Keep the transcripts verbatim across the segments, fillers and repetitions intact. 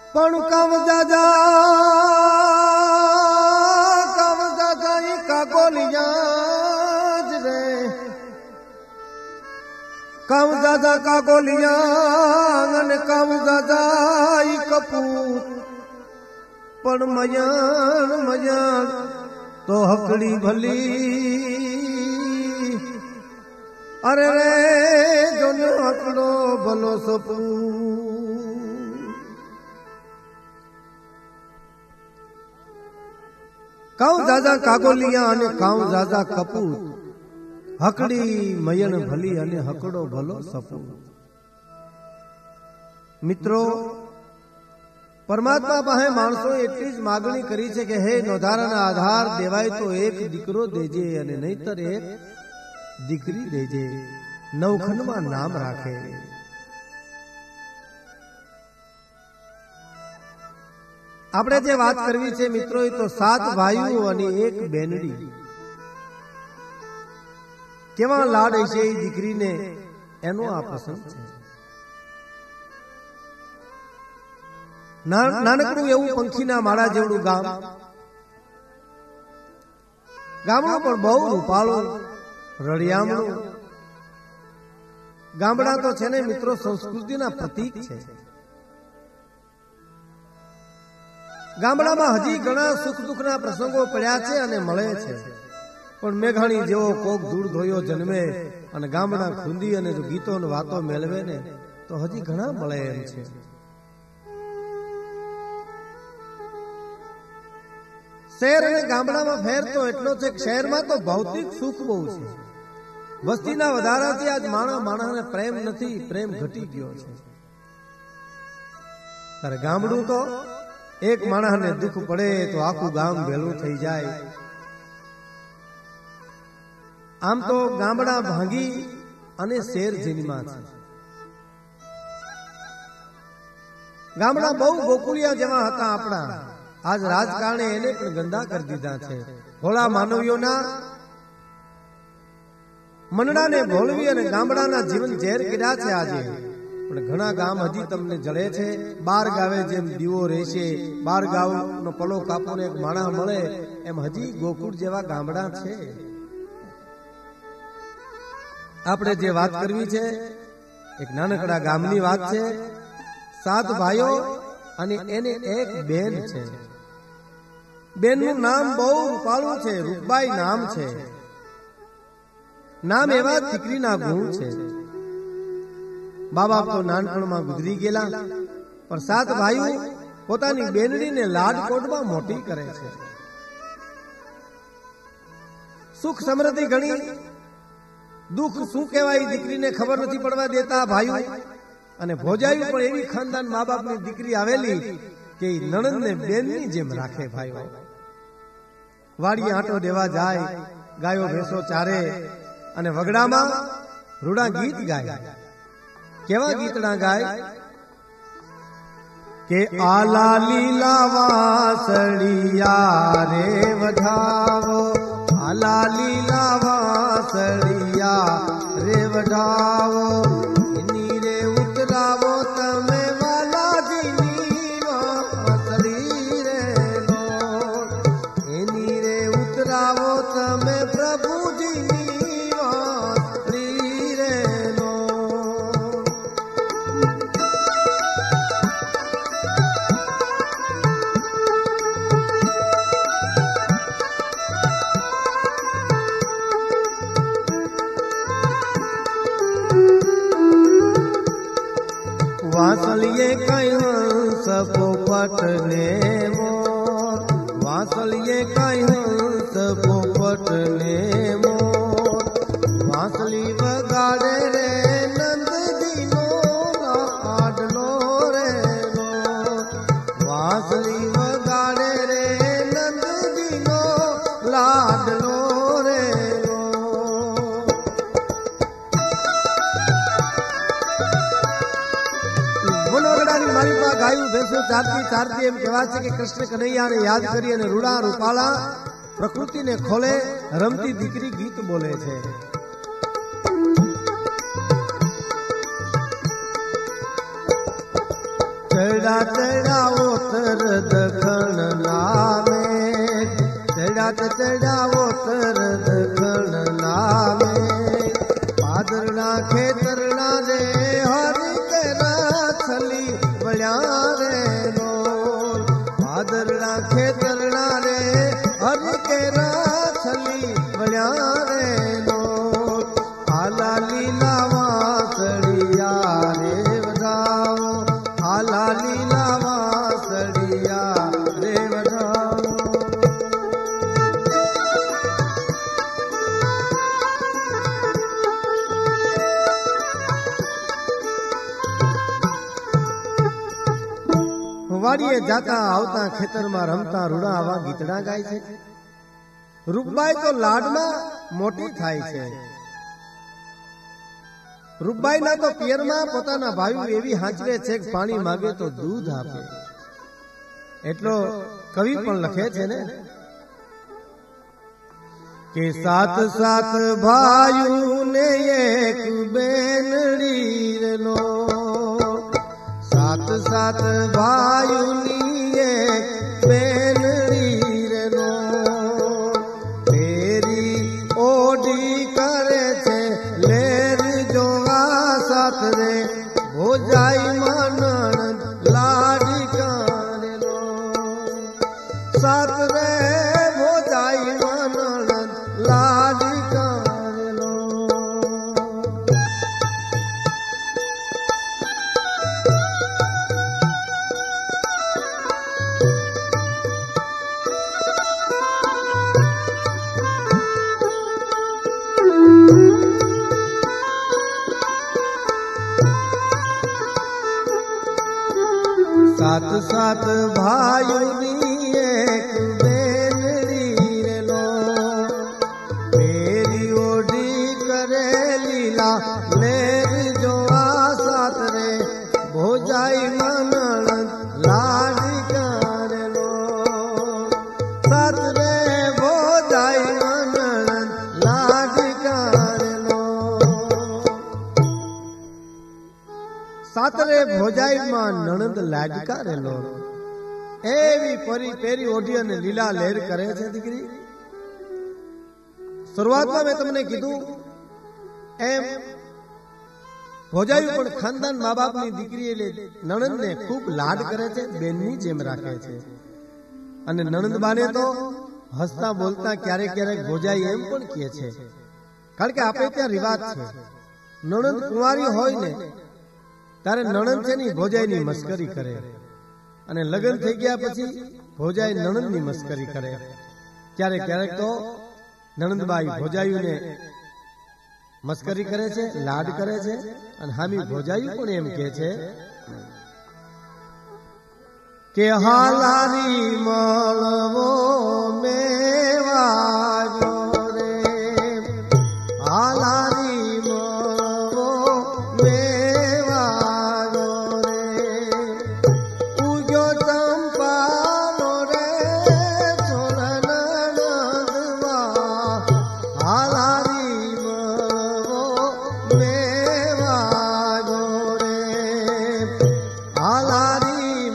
પણ કામ જાજા કામ જાજા ઈ કાકોલિયા જ રે કામ જાજા કાકોલિયા અને કામ જાજા ઈ કપૂર પણ મયાણ મયાણ તો હકડી ભલી અરે રે જોનો હકડો ભલો સપુ કાઉ દાદા કાગોલિયા અને કાઉ દાદા કપૂર હકડી મયન ભલી અને હકડો ભલો સપુ મિત્રો પરમાત્મા પાસે માણસો એટલી જ માગણી કરી છે કે હે નોધારાના આધાર દેવાય તો એક દીકરો દેજે અને નહીતર એક દીકરી દેજે નવખંડમાં નામ રાખે આપણે જે વાત કરવી છે મિત્રો એ તો સાત ભાઈઓ અને એક બેનડી કેવા લાડ હશે એ દીકરીને એનો આ પસંદ છે નાનકડું એવું પંખીના માળા જેવડું ગામ ગામડું પણ બહુ રૂપાળું રળિયામણું ગામડા તો છે ને મિત્રો સંસ્કૃતિના પ્રતીક છે ગામડામાં હજી ઘણા સુખ દુઃખના પ્રસંગો પડ્યા છે અને મળે છે પણ મેઘાણી જેવો કોક ધૂળ ધોયો જન્મે અને ગામડા ખૂંદી અને જો ગીતો ને વાતો મેળવે ને તો હજી ઘણા મળે એમ છે શહેર અને ગામડામાં ફેર તો એટલો છે કે શહેરમાં તો ભૌતિક સુખ બહુ છે વસ્તીના વધારાથી આજ માણસ માણસને પ્રેમ નથી પ્રેમ ઘટી ગયો છે ત્યારે ગામડું તો એક માણસને દુઃખ પડે તો આખું ગામ ભેલું થઈ જાય આમ તો ગામડા ભાંગી અને શેર જન્મા છે ગામડા બહુ ગોકુળિયા જેવા હતા આપણા આજ રાજકારણે એને પણ ગંદા કરી દીધા છે ભોળા માનવીઓના મનડાને ભોળવી અને ગામડાના જીવન ઝેર કર્યા છે આજે પણ ઘણા ગામ હજી તમને જળે છે બાર ગાવે જેમ દીવો રહેશે બાર ગાવ નો પલો કાપોને એક માણા મળે એમ હજી ગોકુળ જેવા ગામડા છે આપણે જે વાત કરવી છે એક નાનકડા ગામની વાત છે સાત ભાઈઓ અને એને એક બેન છે બેનનું નામ બહુ રૂપાળું છે રૂપબાઈ નામ છે નામ એવા દીકરીના ગુણ છે બા બાપ તો નાનપણમાં ગુજરી ગયેલા પણ સાત ભાઈઓ પોતાની બેનડીને લાડકોટમાં મોટી કરે છે સુખ સમૃદ્ધિ ઘણી દુઃખ શું કહેવાય દીકરીને ખબર નથી પડવા દેતા ભાઈઓ અને ભોજાયું પણ એવી ખાનદાન મા બાપની દીકરી આવેલી કે નણંદને બેનની જેમ રાખે ભાઈઓ વાડી આંટો દેવા જાય ગાયો ભેંસો ચારે અને વગડામાં રૂડા ગીત ગાય કેવા ગીતડા ગાય કે આલા લીલા વાસળિયા રે વઢાવો આલા લીલા વાસળિયા રે વઢાવો એની રે ઉતરાવો તમે વાલાજીની વાસળી રે નો એની રે ઉતરાવો તમે પ્રભુજીની વાસળી રે નો વાસળીએ કઈ હંસ પોપટ ને મોર વાસળીએ કઈ હંસ પોપટ ને મોર વાસળી વગાડે રે નંદજીનો લાડલો રે નો વાસળી વગાડે રે નંદજીનો લાડલો રે નો મારી પાસે ગાયું ભેંસો ચારતી ચારતી એમ કહેવાય છે કે કૃષ્ણ કનૈયાને યાદ કરી અને રૂડા રૂપાળા પ્રકૃતિને ખોલે રમતી દીકરી ગીત બોલે છે ચડાવે ચડા ચડાવો તર દખણ નામે ચડા ચડાવો તર દખણ નામે પાદરના ખેતરના રે હરી કેરા છલી વળ્યા રે નો પાદરના ખેતરના રે હરી કેરા છલી વળ્યા રે નો આલા લીલા વાસળિયા રે વધાવો આલા લીલા વાસળિયા રે વધાવો વાડીએ જાતા આવતા ખેતરમાં રમતા રૂડા આવા ગીતડા ગાય છે. રૂપબાઈ તો લાડમાં મોટી થાય છે. રૂપબાઈના તો પિયરમાં પોતાના ભાઈ એવી હાંચવે છે કે પાણી માગે તો દૂધ આપે. એટલો કવિ પણ લખે છે ને કે સાત સાત ભાઈઓ ને એક બેનડી નો સાત સાત ભાઈઓની એક બેનડી નો તેરી ઓડી કરે છે લેર જોવા સાત રે ભોજાઈ માનણ લાડી કારેલો સાત રે ભોજાઈ માનણ લાડી કારેલો સાત સાત ભાઈઓની એક બેનડી નો મેરી ઓડી કરે લીલા લેર જોવા સાત રે ભોજાઈ મનણ લાડી કારેલો સાત રે ભોજાઈ મનણ લાડી કારેલો સાતરે ભોજાઈમાં નણંદ લાડકા રેલો એવી પરી પેરી ઓઢી અને લીલા લહેર કરે છે દીકરી. શરૂઆતમાં મેં તમને કીધું એમ ભોજાયું પણ ખાનદાન મા બાપની દીકરી એટલે નણંદને ખૂબ લાડ કરે છે, બેનની જેમ રાખે છે. અને નણંદ બાને તો હસતા બોલતા ક્યારેક ક્યારેક ભોજાઈ એમ પણ કહે છે, કારણ કે આપણે ત્યાં રિવાજ છે નણંદ કુંવારી હોય ને તારે નણંદ છે ની ભોજાઈની મસ્કરી કરે અને લગ્ન થઈ ગયા પછી ભોજાઈ નણંદની મસ્કરી કરે. ક્યારેક ક્યારેક તો નણંદબાઈ ભોજાઈઓને મસ્કરી કરે છે, લાડ કરે છે અને હામી ભોજાઈ પણ એમ કહે છે કે હાલારી મળવો મેવાજો રે હાલારી મળવો મેવાજો રે ઉગ્યો ચંપાનો રે છોડન નંદવા હાલારી મળવો મેવાજો રે હાલારી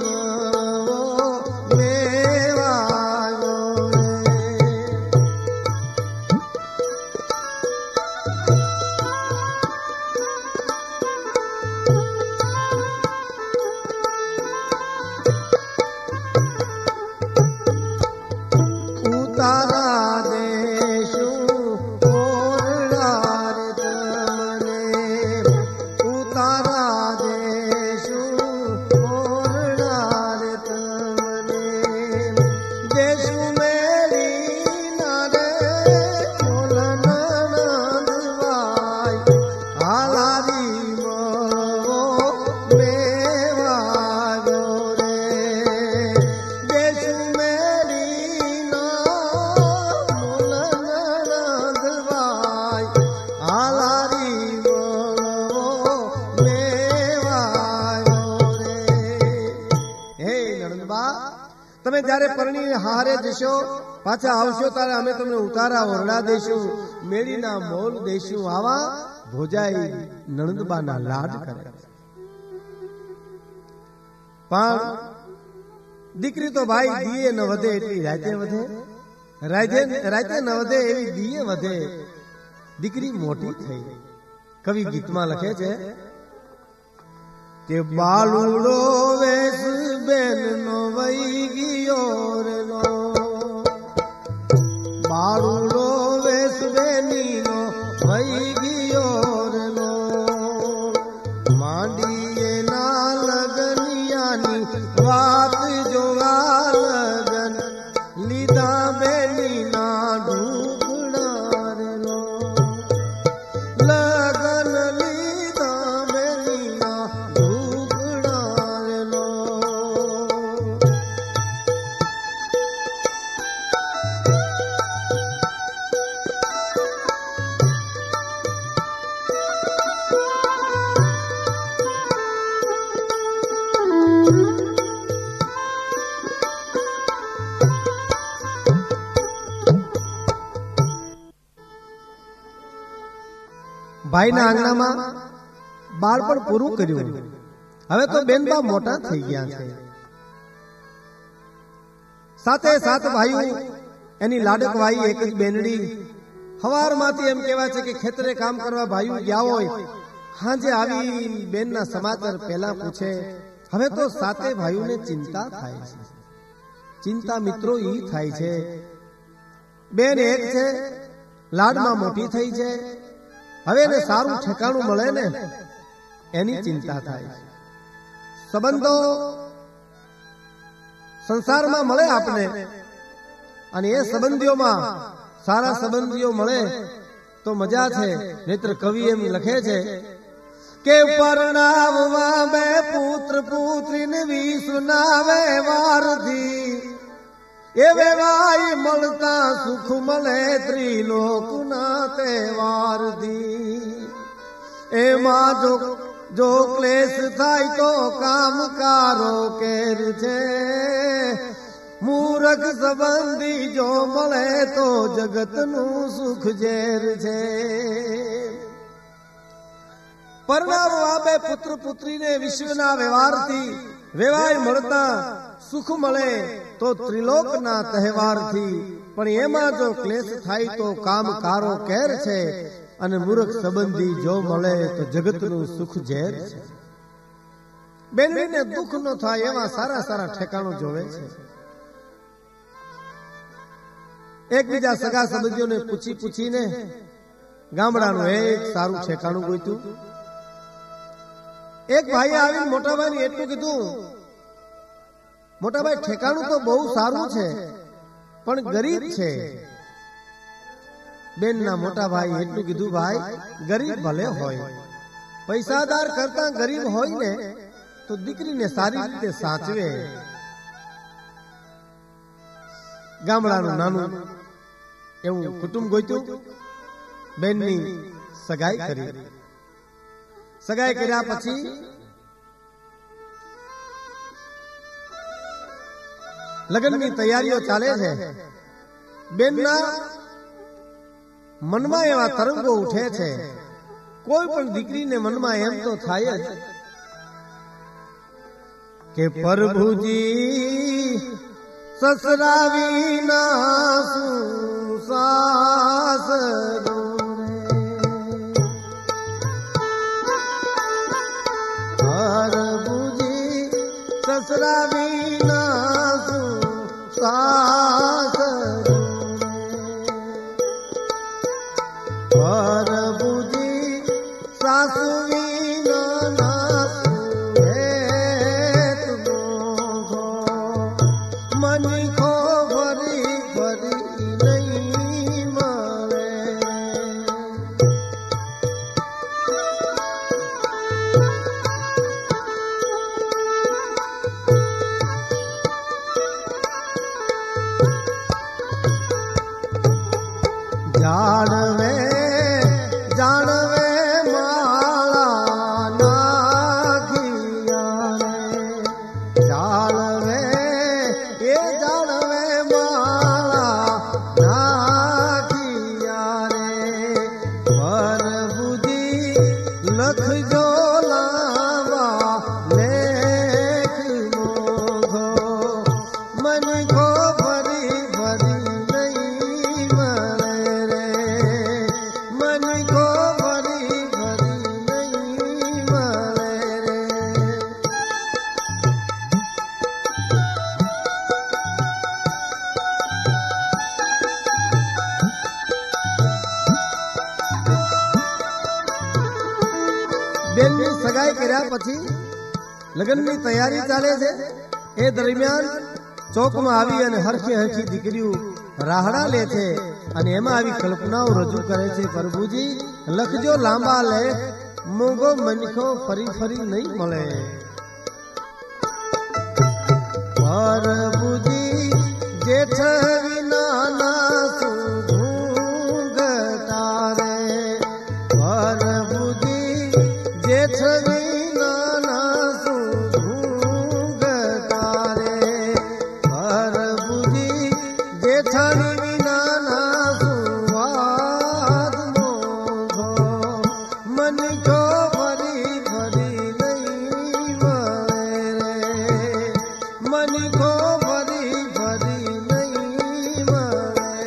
તમે જયારે પરણી હારે જશો પાછા આવશો ત્યારે અમે તમને ઉતારા ઓરડા દેશું, મેળીના મોલ દેશું. આવા ભોજાઈ નણંદબાના લાડ કરે. પણ દીકરી તો ભાઈ દીએ ન વધે એટલી રાતે વધે, રાતે રાતે ન વધે એવી દીએ વધે. દીકરી મોટી થઈ. કવિ ગીતમાં લખે છે કે બાલુડો વેસ બેન નો વઈ ગયો રે નો, બાલુડો વેસ બેની નો વઈ ગયો રે નો, માંડીએ ના લગનિયાની વાત જોવા લગન લીધા બેની ના ઢૂકડા રે નો, લગન લીધા બેની ના ઢૂકડા રે નો. ભાઈના આંગણામાં બાળપણ પૂરું કર્યું. હવે તો બેનબા મોટા થઈ ગયા છે. સાથે સાત ભાઈઓ, એની લાડક ભાઈ એક જ બેનડી. હવારમાંથી એમ કહેવાય છે કે ખેતરે કામ કરવા ભાઈઓ ગયા હોય, હાજે આવી બેનના સમાચાર પહેલા પૂછે. હવે તો સાતે ભાઈઓને ચિંતા થાય છે. ચિંતા મિત્રો ઈ થાય છે, બેન એક છે, લાડમાં મોટી થઈ છે, હવે એને સારું ઠેકાણું મળે ને એની ચિંતા થાય. સંબંધો સંસારમાં મળે આપને, અને એ સંબંધીઓમાં સારા સંબંધીઓ મળે તો મજા છે. નહીતર કવિ એમ લખે છે કે પરણાવવા બે પુત્ર પુત્રીને વિસુનાવે વારથી, એ વેવાય મળતા સુખ મળે ત્રિલોકના તહેવારથી. એમાં જો જો ક્લેશ થાય તો કામકારો કેર છે, મૂરખ સંબંધી જો મળે તો જગતનું સુખ ઝેર છે. પરણાવવા બે પુત્ર પુત્રીને વિશ્વના વ્યવહારથી, વેવાય મળતા સુખ મળે તો ત્રિલોકના તહેવારથી. પણ એમાં જો ક્લેશ થાય તો કામકારો કેર છે, અને મૂર્ખ સંબંધી જો મળે તો જગતનું સુખ ઝેર છે. બેનને દુઃખ ન થાય એવા સારા સારા ઠેકાણો જોવે છે. એકબીજા સગા સંબંધીઓને પૂછી પૂછીને ગામડાનું એક સારું ઠેકાણું ગોત્યું. એક ભાઈએ આવીને મોટાભાઈને એટલું કીધું, મોટાભાઈ ઠેકાણું તો બહુ સારું છે પણ ગરીબ છે. બેનના મોટા ભાઈ એટલું કીધું, ભાઈ ગરીબ ભલે હોય, પૈસાદાર કરતા ગરીબ હોય ને તો દીકરીને સારી રીતે સાચવે. ગામડાનું નાનું એવું કુટુંબ ગોત્યું, બેનની સગાઈ કરી. સગાઈ કર્યા પછી લગ્નની તૈયારીઓ ચાલે છે. બેનના મનમાં એવા તરંગો ઉઠે છે. કોઈ પણ દીકરીને મનમાં એમ તો થાય જ કે પ્રભુજી સસરા વિના શું સાસરો રે, પ્રભુજી સસરા વિના શું સાસરો રે, પ્રભુજી સાસુ જાણવે જાણવે માળા નાખિયા રે, જાણવે એ જાણવે માળા નાખિયા રે, પ્રભુજી લખજો લાવા લેખનો બેનની સગાઈ કર્યા પછી લગ્નની તૈયારી ચાલે છે એ દરમિયાન ચોકમાં આવી અને હરખી હરખી દીકરીઓ રાહડા લે છે અને એમાં આવી કલ્પનાઓ રજૂ કરે છે પ્રભુજી લખજો લાંબા લેખ મોંઘો મનખો ફરી ફરી નહીં મળે પ્રભુજી જેઠ વિના ના સુઘુંઘટા રે પ્રભુજી જેઠ વિના ના સુઘુંઘટા રે પ્રભુજી જેઠાણી વિના ના સુવાદ મોઘો મનખો ફરી ફરી નહીં મળે રે મનખો ફરી ફરી નહીં મળે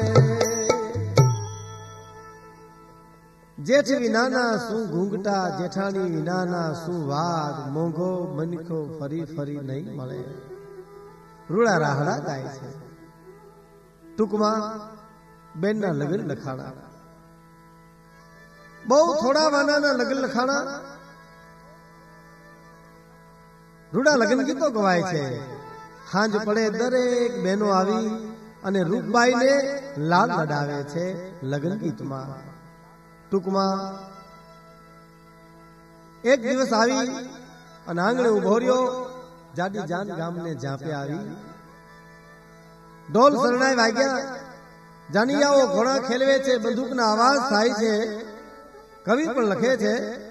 જેઠ વિનાના શું ઘૂંઘટા જેઠાણી વિનાના શું વાદ મોંઘો મનખો ફરી ફરી નહીં મળે રૂડા રાહડા ગાય છે ટૂંકમાં બેનના લગ્ન લખાણા બહુ થોડા વાનાના લગ્ન લખાણા રૂડા લગ્ન ગીતો ગવાય છે હાંજ પડે દરેક બહેનો આવી અને રૂપબાઈને લાલ લડાવે છે લગ્ન ગીતમાં ટૂંકમાં એક દિવસ આવી અને આંગણે ઉભો રહ્યો જાડી જાન ગામને ઝાંપે આવી ઢોલ શરણાઈ વાગ્યા જાનિયાઓ ઘોડા ખેલવે છે બંદૂકના અવાજ થાય છે કવિ પણ લખે છે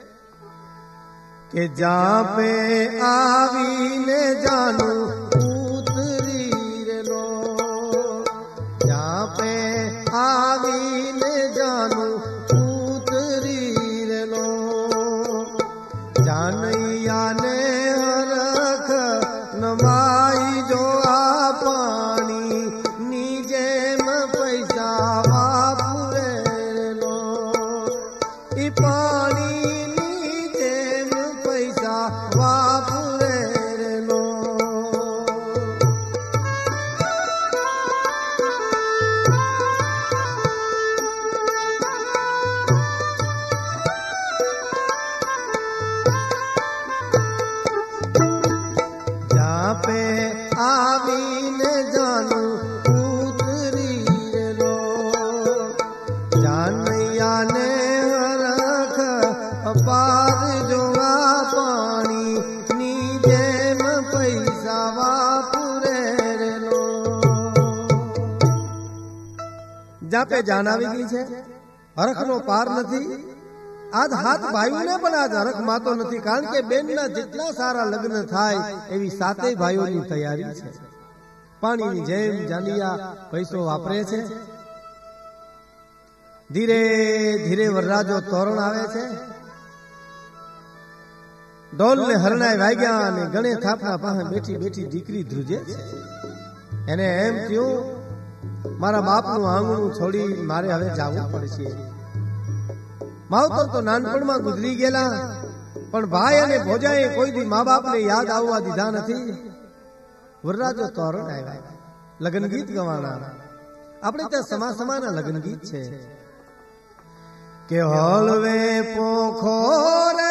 કે ઝાંપે આવીને જાનું ઉતરી રેલો ઝાંપે આવીને જાનું ઉતરી રેલો જાનૈયાને હરખ નમાઈ જો આ પાણી ની જેમ પૈસા વાપરેલો ઈ પાણી ની જેમ પૈસા વાપરેલો ઝાંપે આવીને જાનું ઉતરી રેલો જાનૈયાને હરખ અપાર જોવા પાણી ની જેમ પૈસા વાપરે રેલો ઝાંપે જાન આવી ગઈ છે હરખનો પાર નથી આજ હાથ ભાઈઓને પણ આજ હરખ માતો નથી કારણ કે બેનના જેટલા સારા લગ્ન થાય એવી સાતેય ભાઈઓની તૈયારી છે પાણીની જેમ જાનિયા પૈસો વાપરે છે ધીરે ધીરે વરરાજો તોરણ આવે છે ઢોલ ને હરણાય વાગ્યા અને ગણે થાપના પાસે બેઠી બેઠી દીકરી ધ્રુજે છે એને એમ થયું મારા બાપનું આંગણું છોડી મારે હવે જવું પડશે માવતર તો નાનપણમાં ગુજરી ગયેલા પણ ભાઈ અને ભોજાએ કોઈ દી મા બાપને યાદ આવવા દીધા નથી વરરાજો તોરણ આવ્યા લગ્ન ગીત ગવાના આપણે ત્યાં સમા સમાના લગ્ન ગીત છે કે હળવે પોખો રે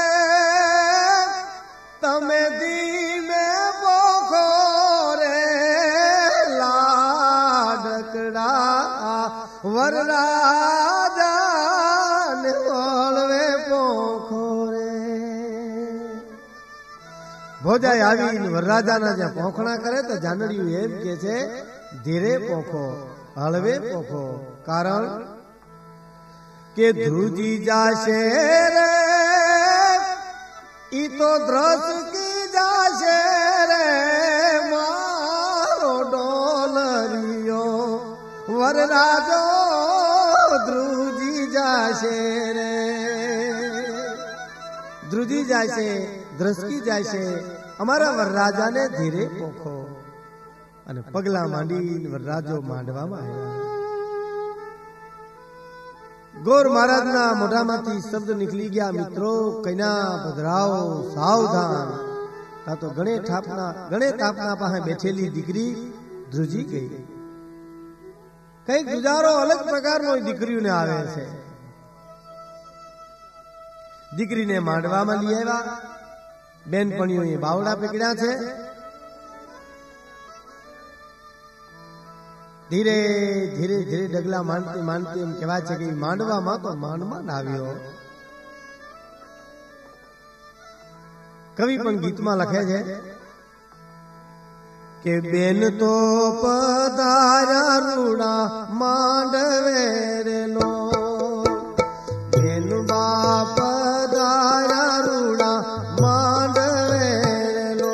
તમે દીને પોખો રે લાડકડા વરરાજા હળવે પોખો રે ભોજાઈ આવીને વરરાજાના જ્યાં પોખણા કરે તો જાનડિયું એમ કે છે ધીરે પોખો હળવે પોખો કારણ કે ધ્રુજી જાશે રે ઈ તો દ્રસકી જાશે રે મારો ડોલરિયો વરરાજો ધ્રુજી જાશે રે ધ્રુજી જાય છે દ્રસકી જાય છે અમારા વરરાજાને ધીરે પોખો અને પગલા માંડી વરરાજો માંડવામાં આવ્યા ગોર મહારાજના મોઢામાંથી શબ્દ નીકળી ગયા મિત્રો કૈના પધરાવો સાવધાન આ તો ગણે ઠાપના ગણે તાપના પાસે બેઠેલી દીકરી ધ્રુજી ગઈ કઈક ગુજારો અલગ પ્રકારનો દીકરીઓને આવે છે દીકરીને માંડવામાં લઈ આવ્યા. બેનપણીઓએ બાવડા પકડ્યા છે. ધીરે ધીરે ધીરે ડગલા માંડતી માંડતી એમ કહેવાય છે કે માંડવામાં તો માંડમાં આવ્યો. કવિ પણ ગીતમાં લખે છે કે બેન તો પધાર્યા રૂડા માંડવે રેલો, બેન બાપ પધાર્યા રૂડા માંડવે રેલો,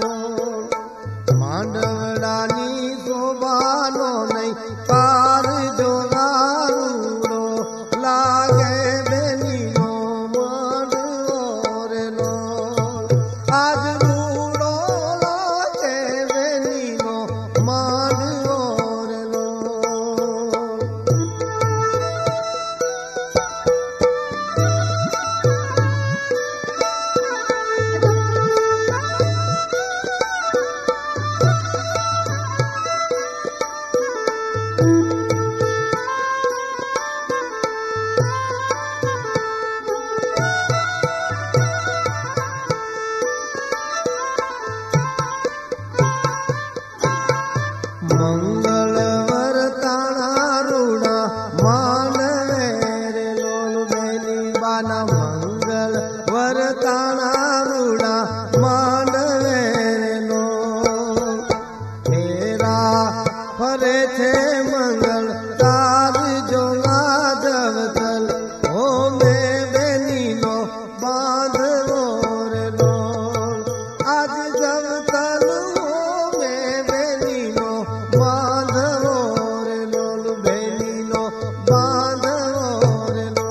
માંડવડાની શોભાનો નહીં પાર જોગારૂડો લાગે બેનીનો માંડવો રેલો. આજ રૂડો લાગે બેનીનો માંડવો રેલો. મંગળ વરતાણા રૂડા માંડવે રેલો, બેની બાના મંગળ વરતાણા રૂડા માંડવે રેલો. ફેરા ફરે છે મંગળ તાર જોગા જવતલ, ઓ મે બેનીનો બાંધવો રેલો. આજ જવતલ ઓ મે બેનીનો બાંધવો રેલો, બેનીનો બાંધવો રેલો.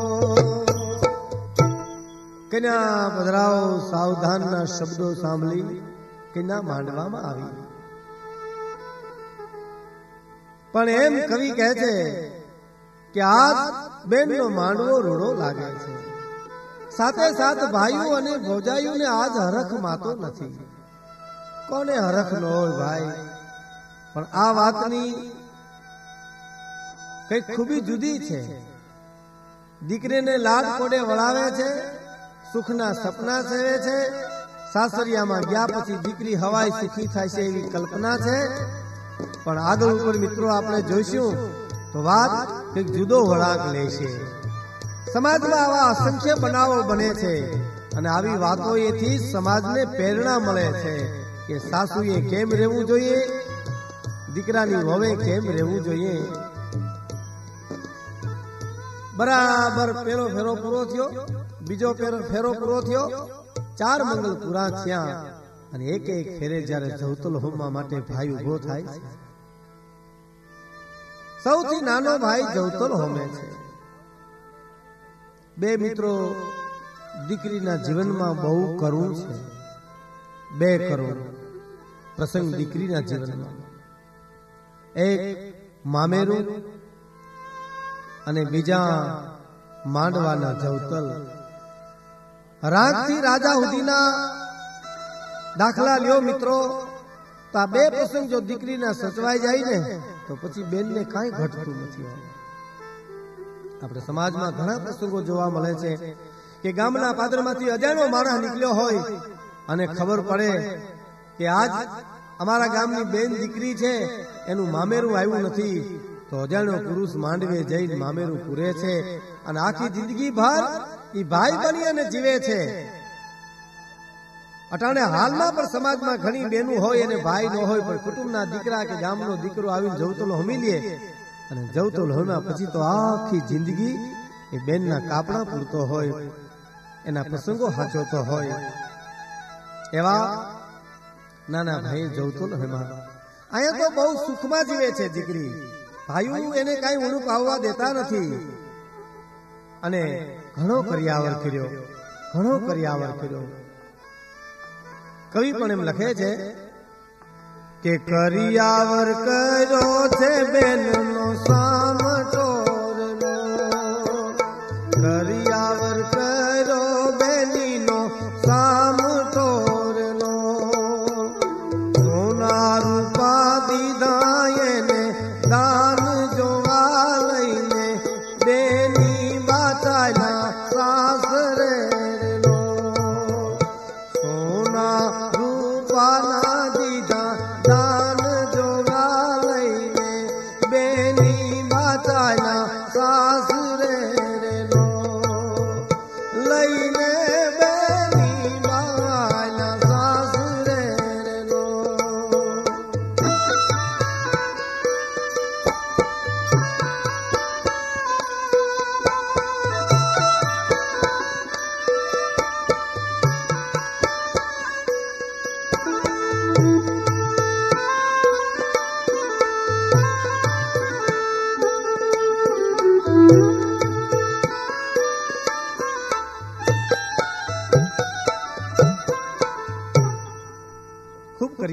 કન્યા પધરાવો સાવધાનના શબ્દો સાંભળી કન્યા માંડવામાં આવી. પણ એમ કવિ કહે છે કે આજ બેનનો માંડવો રોડો લાગે છે. સાથે સાથ ભાઈઓ અને ભોજાઈઓને આજ હરખ માતો નથી. કોને હરખ ન હોય ભાઈ, પણ આ વાતની કઈક ખૂબી જુદી છે. દીકરીને લાડ કોડે વળાવે છે, સુખના સપના સેવે છે. સાસરિયામાં ગયા પછી દીકરી હવાઈ સુખી થાય છે એવી કલ્પના છે. પણ આગળ ઉપર મિત્રો આપણે જોઈશું તો વાત એક જુદો વળાંક લે છે. સમાજમાં આવા અસંખ્ય બનાવો બને છે અને આવી વાતો એથી સમાજને પ્રેરણા મળે છે કે સાસુએ કેમ રહેવું જોઈએ, દીકરાની વહુએ કેમ રહેવું જોઈએ. બરાબર પેલો ફેરો પૂરો થયો, બીજો ફેરો પૂરો થયો, ચાર મંગલ પૂરા થયા અને એક એક ફેરે જયારે જવતલ હોમવા માટે ભાઈ ઉભો થાય છે. સૌથી નાનો ભાઈ જવતલ હોમે છે. બે મિત્રો દીકરીના જીવનમાં બહુ કરુણ છે. બે કરુણ પ્રસંગ દીકરીના જીવનમાં. એક મામેરું અને બીજા માંડવાના જવતલ. રાગથી રાજા સુધીના દાખલા લ્યો મિત્રો, તો આ બે પ્રસંગ જો દીકરીના સચવાઈ જાય ને તો પછી બેનને કાંઈ ઘટતું નથી. આપણે સમાજમાં ઘણા પ્રસંગો જોવા મળે છે કે ગામના પાદરમાંથી અજાણ્યો માણસ નીકળ્યો હોય અને ખબર પડે કે આજ અમારા ગામની બેન દીકરી છે, એનું મામેરું આવ્યું નથી, તો અજાણ્યો પુરુષ માંડવે જઈને મામેરું પૂરે છે અને આખી જિંદગી ભર એ ભાઈ બની અને જીવે છે. અટાણે હાલમાં પણ સમાજમાં ઘણી બેનું હોય અને ભાઈ ન હોય, પણ કુટુંબના દીકરા કે ગામનો દીકરો આવીને જવતલો હમી લે અને જવતલ હોમ્યા પછી તો આખી જિંદગી એ બેનના કાપડા પૂરતો હોય, એના પ્રસંગો સાચવતો હોય. એવા નાના ભાઈ જવતલ હોમ્યા. અહીંયા તો બહુ સુખમાં જીવે છે દીકરી. ભાઈઓ એને કઈ ઊણું પાવવા દેતા નથી અને ઘણો કર્યાવર કર્યો, ઘણો કર્યાવર કર્યો. કવિ પણ એમ લખે છે કે કરિયાવર કર્યો છે બેનનો સામટો રેલો, કરિયાવર કર્યો બેનીનો સામટો રેલો. સોના રૂપા દીધા એને દાન જોવા લઈને બેની બાચાના સાસરે રેલો.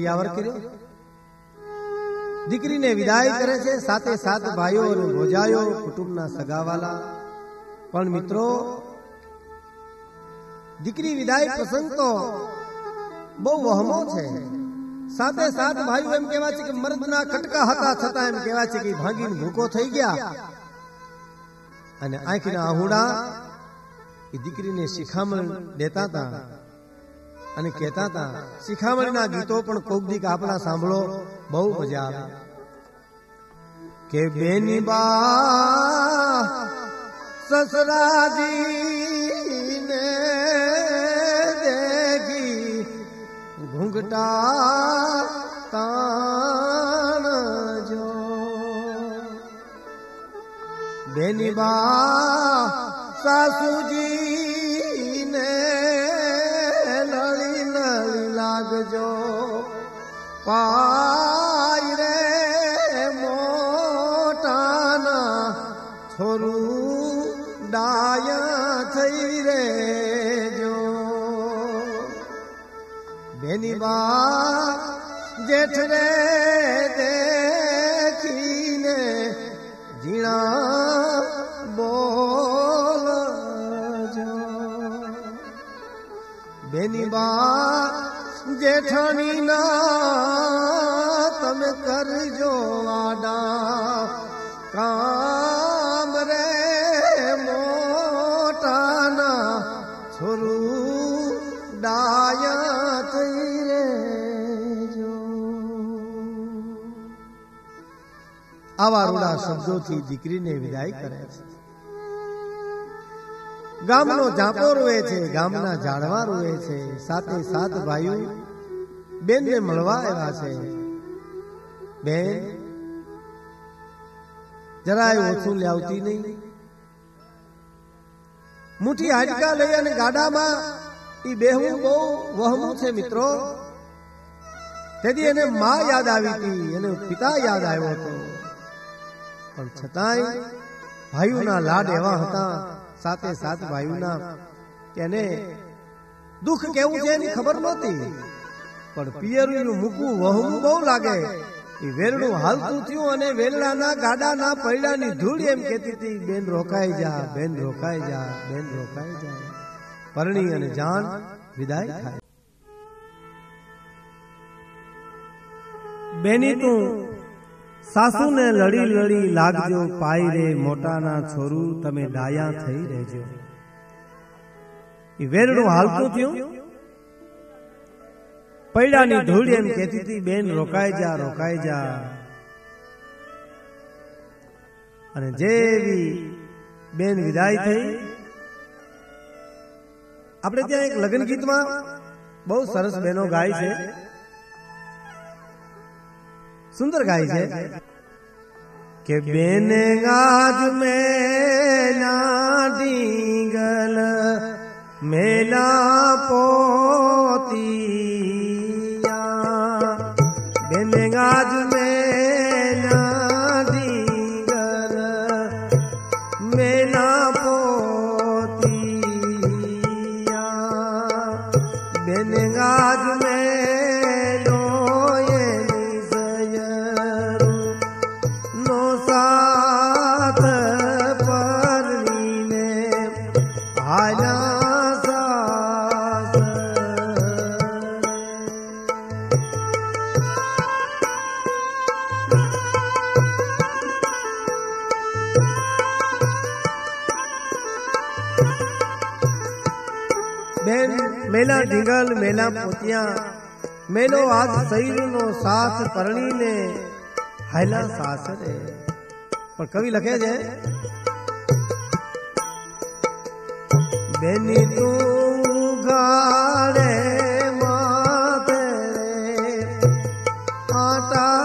કર્યાવર કર્યો. દીકરીને વિદાય કરે છે, સાથે સાત ભાઈઓ અને ભોજાયો, કુટુંબના સગાવાલા. પણ મિત્રો, દીકરી વિદાય પ્રસંગ તો બહુ વહમો છે. સાથે સાત ભાઈઓ એમ કહેવાય છે કે મર્દના કટકા હતા, છતાં એમ કહેવાય છે કે ભાંગીને ભૂકો થઈ ગયા. અને આંખના આહુડા એ દીકરીને શિખામણ દેતા હતા અને કહેતા હતા. શિખામણીના ગીતો પણ કોક દીક આપણા સાંભળો, બહુ મજા આવે. કે બેની બા સસરાજીને દેખી ઘૂંઘટા તાણ જો. બેની બા સાસુજીને લળી લળી લાગજો. પાય રે મોટાના છોરું ડાયા થઈ રે જો. બેની બા જેઠ રે દેખીને જીણા બોલજો. બેની બા જેઠાણી ના તમે કરજો આડા કામ રે મોટાના છોરું ડાયા થઈ રેજો. આવા રૂડા શબ્દોથી દીકરીને વિદાય કરે છે. ગામનો જાપો રોવે છે, ગામના ઝાડવા રોવે છે. સાથે સાત ભાઈઓ બેનને મળવા આવ્યા છે. બેન જરાય ઓછું લાવતી નહીં. મુઠ્ઠી હાડકા લઈ અને ગાડામાં ઈ બેહવું બહુ વહમું છે મિત્રો. તેથી એને માં યાદ આવી હતી, એને પિતા યાદ આવ્યો હતો. પણ છતાંય ભાઈઓના લાડ એવા હતા, સાથે સાત ભાઈઓના, કે એને દુઃખ કેવું છે એની ખબર નહોતી. પણ પિયરનું મૂકવું વહમું બહુ લાગે. એ વેરણું હાલતું થયું અને વેરણાના ગાડાના પૈડાની ધૂળ એમ કહેતી હતી, બેન રોકાઈ જા, બેન રોકાઈ જા, બેન રોકાઈ જા. પરણી અને જાન વિદાય થાય. બેની તું સાસુને લડી લડી લાગજો. પાય રે મોટાના છોરું તમે ડાયા થઈ રહેજો. એ વેરણું હાલતું થયું, પૈડાની ધૂળ એમ કહેતી હતી, બેન રોકાઈ જા, રોકાઈ જા. અને જેવી બેન વિદાય થઈ. આપણે ત્યાં એક લગ્ન ગીતમાં બહુ સરસ બહેનો ગાય છે, સુંદર ગાય છે કે બેન ગાજ મેલા ડીંગલ મેલા પોતિયા. બેન ગાજ મેલા ડીંગલ મેલા પોતિયા. બેન ગાજ મેલો એની સયરું નો સાથ પરણીને હાલ્યા સાસરે. બેન મેલા ઢીંગલ મેલા પોતિયા, મેલો આજ સૈરનો સાથ પરણીને હાયલા સાસરે. પણ કવિ લખે છે, બેની તું ગાડે માથે આટા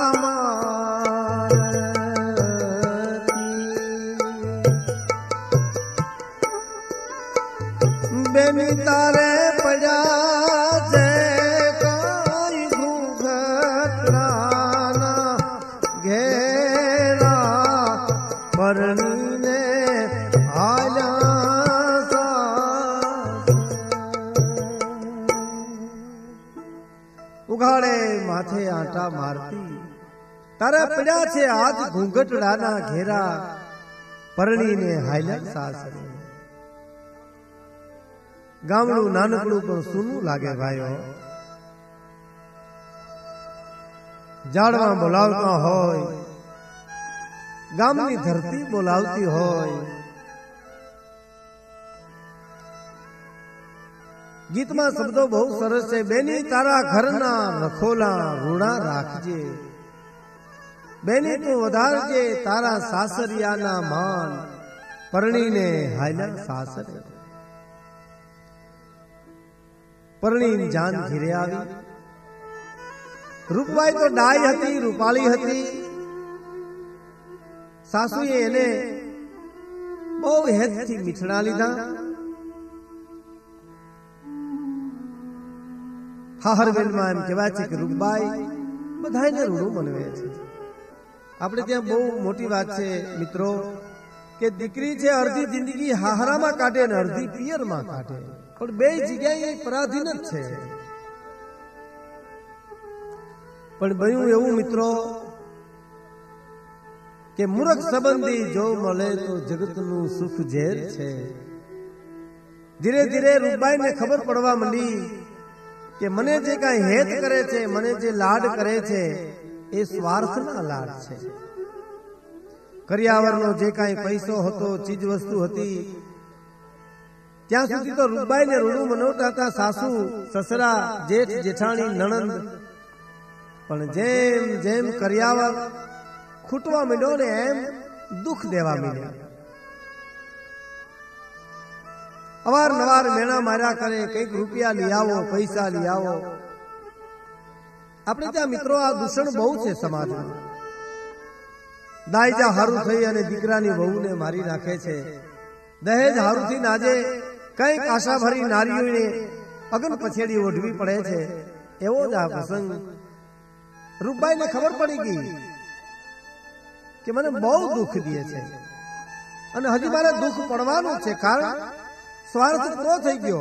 મારતી. બેની તારે પડ્યા છે કઈ ઘૂંઘટના ઘેરા પરણીને હાલ્યા સાસરે. ઉઘાડે માથે આંટા મારતી તારા પડ્યા છે આજ ઘૂંઘટડાના ઘેરા પરણીને હાલ્યા સાસરે. ગામડું નાનકડું પણ સૂનું લાગે ભાઈઓ. ઝાડવા બોલાવતા હોય, ગામની ધરતી બોલાવતી હોય. ગીતમાં શબ્દો બહુ સરસ છે. બેની તારા ઘરના નખોલા રૂડા રાખજે, બેની તું વધારજે તારા સાસરિયાના માન પરણીને હાલ્યા સાસરે. પરણીને જાન ઘીરે આવી. રૂપબાઈ તો ડાય હતી, રૂપાળી હતી. સાસુએ એને બહુ હેતથી મીઠડા લીધા. હાહરવેલમાં એમ કહેવાય છે કે રૂપબાઈ બધાને રૂડું મનવે છે. આપણે ત્યાં બહુ મોટી વાત છે મિત્રો કે દીકરી છે અડધી જિંદગી હાહરામાં કાઢે ને અડધી પિયરમાં કાઢે, પણ બે જગ્યાએ પરાધીન જ છે. પણ બન્યું એવું મિત્રો કે મૂર્ખ સંબંધી જો મળે તો જગતનું સુખ ઝેર છે. ધીરે ધીરે રૂપબાઈને ખબર પડવા માંડી કે મને જે કાંઈ હેત કરે છે, મને જે લાડ કરે છે એ સ્વાર્થના લાડ છે. કરિયાવરનો જે કાંઈ પૈસો હતો, ચીજ વસ્તુ હતી, ત્યાં સુધી તો રૂપબાઈને રૂડું મનાવતા હતા સાસુ, સસરા, જેઠ, જેઠાણી, નણંદ. પણ જેમ જેમ કરિયાવર ખૂટવા માંડ્યો ને એમ દુઃખ દેવા માંડ્યા. અવારનવાર મેણા માર્યા કરે, કઈક રૂપિયા લઈ આવો, પૈસા લઈ આવો. આપણે ત્યાં મિત્રો આ દૂષણ બહુ છે સમાજમાં. દાયજા હારું થઈ અને દીકરાની વહુને મારી નાખે છે. દહેજ હારું થી આજે કઈક આશા ભરી નારીઓને અગન પછેડી ઓઢવી પડે છે. એવો જ આ પ્રસંગ. રૂપબાઈને ખબર પડી ગઈ કે મને બહુ દુઃખ દે છે અને હજી મારે દુઃખ પડવાનું છે, કારણ સ્વાર્થ પૂરો થઈ ગયો.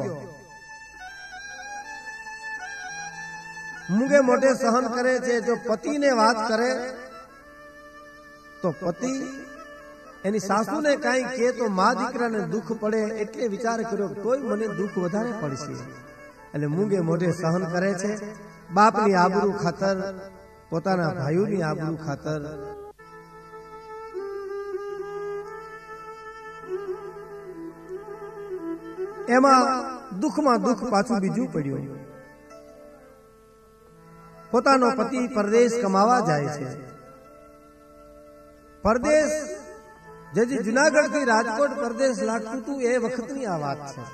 મૂંગે મોઢે સહન કરે છે. જો પતિને વાત કરે તો પતિ એની સાસુને કાંઈ કહે તો મા દીકરાને દુઃખ પડે, એટલે વિચાર કર્યો તોય મને દુઃખ વધારે પડશે. એટલે મૂંગે મોઢે સહન કરે છે. બાપની આબરૂ ખાતર, પોતાના ભાઈઓની આબરૂ ખાતર. એમાં દુઃખમાં દુઃખ પાછું બીજું પડ્યું. પોતાનો પતિ પરદેશ કમાવા જાય છે. પરદેશ જે જુનાગઢ થી રાજકોટ પરદેશ લાગતું હતું એ વખતની આ વાત છે.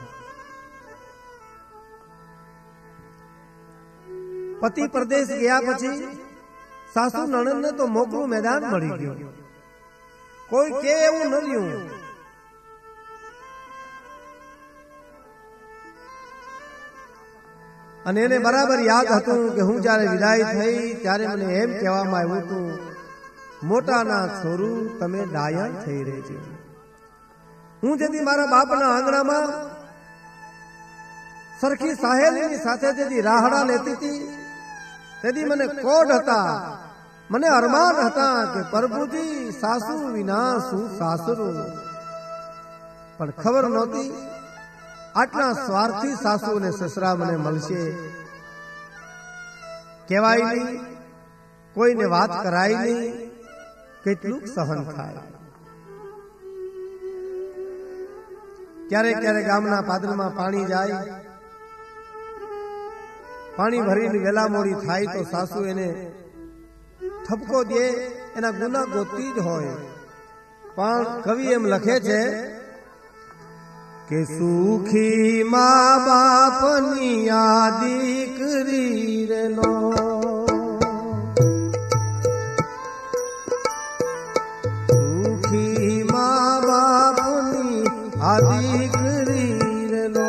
પતિ પરદેશ ગયા પછી સાસુ નણંદને તો મોકળું મેદાન મળી ગયું. કોઈ કે એવું ન રહ્યું. અને એને બરાબર યાદ હતું કે હું જયારે વિદાય થઈ ત્યારે મને એમ કહેવામાં આવ્યું હતું, મોટાના છોરું તમે ડાયા થઈ રહેજો. હું જેથી મારા બાપના આંગણામાં સરખી સાહેલીની સાથે જેથી રાહડા લેતી હતી તેથી મને કોઢ હતા, મને અરમાન હતા કે પ્રભુજી સાસુ વિના શું સાસરું. પણ ખબર નહોતી આટલા સ્વાર્થી સાસુ અને સસરા મને મળશે. કહેવાય નહીં, કોઈને વાત કરાય નહીં, કેટલું સહન થાય. ક્યારેક ક્યારેક ગામના પાદરમાં પાણી જાય, પાણી ભરીને વેલા મોડી થાય તો સાસુ એને ઠપકો દે. એના ગુના ગોતી જ હોય. પણ કવિ એમ લખે છે કે સુખી મા બાપની આ દીકરી રે લો, સુખી મા બાપની આ દીકરી રે લો,